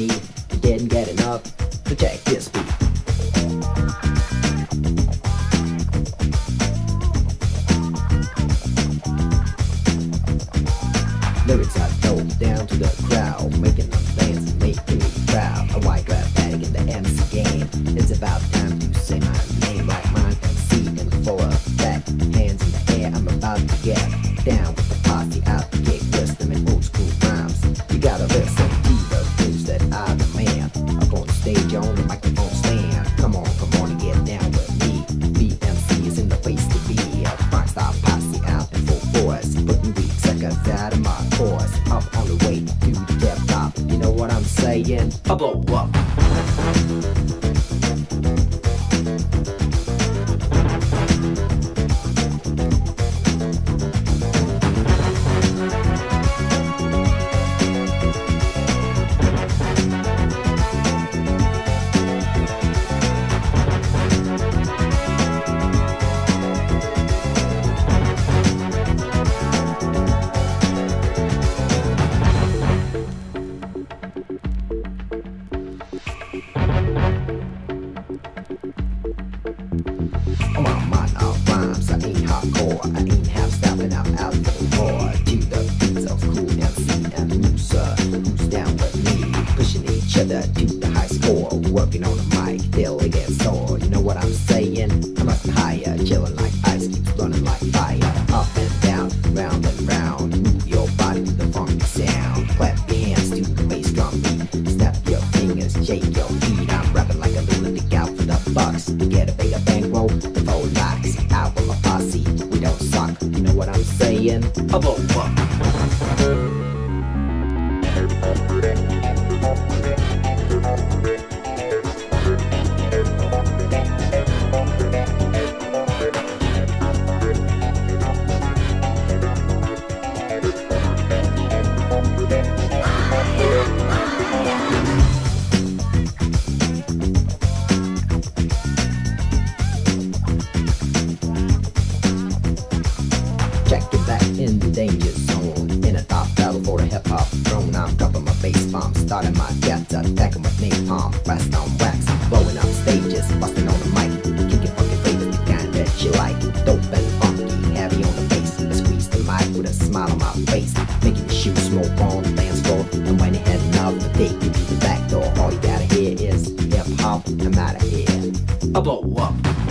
need. You didn't get enough, so check this beat. Lyrics I throw down to the crowd, making them dance and making me proud. A white graphic in the MC game. It's about time to say my name, like mine MC in full effect. Hands in the air, I'm about to get down with the posse out to kick wisdom and old school rhymes. You gotta listen to the rules that I demand. Up on stage on the microphone stand. Come on and get down with me. BMC is in the place to be. A rockstar posse out in full force, putting weak suckers out of my course. Up on the way to the tip top. You know what I'm saying? I blow up. Oh, I'm on of rhymes, I ain't hardcore, I ain't half stopping, I'm out for more. To the beats of cool MC and loser, who's down with me, pushing each other to the high score, working on the mic till it gets sore. You know what I'm saying? I'm up higher, chilling like ice cubes, burning like fire. Up and down, round and round, move your body to the funky sound. Clap your hands to the bass drum beat, snap your fingers, shake your feet. I'm rapping like a lunatic out for the bucks. To get a bigger bankroll, the four locks, out with my posse, we don't suck. You know what I'm saying? I blow up. Checking back in the danger zone, in a top battle for the hip-hop throne. I'm dropping my bass bomb, starting my jets, attacking with napalm, blast on wax, blowing up stages, busting on the mic, kicking fucking flavors, the kind that you like. Dope and funky, heavy on the bass, I squeeze the mic with a smile on my face, making the shoes smoke on the dance floor. And when you're heading out the take you to the back door, all you gotta hear is hip-hop, I'm outta here. I blow up.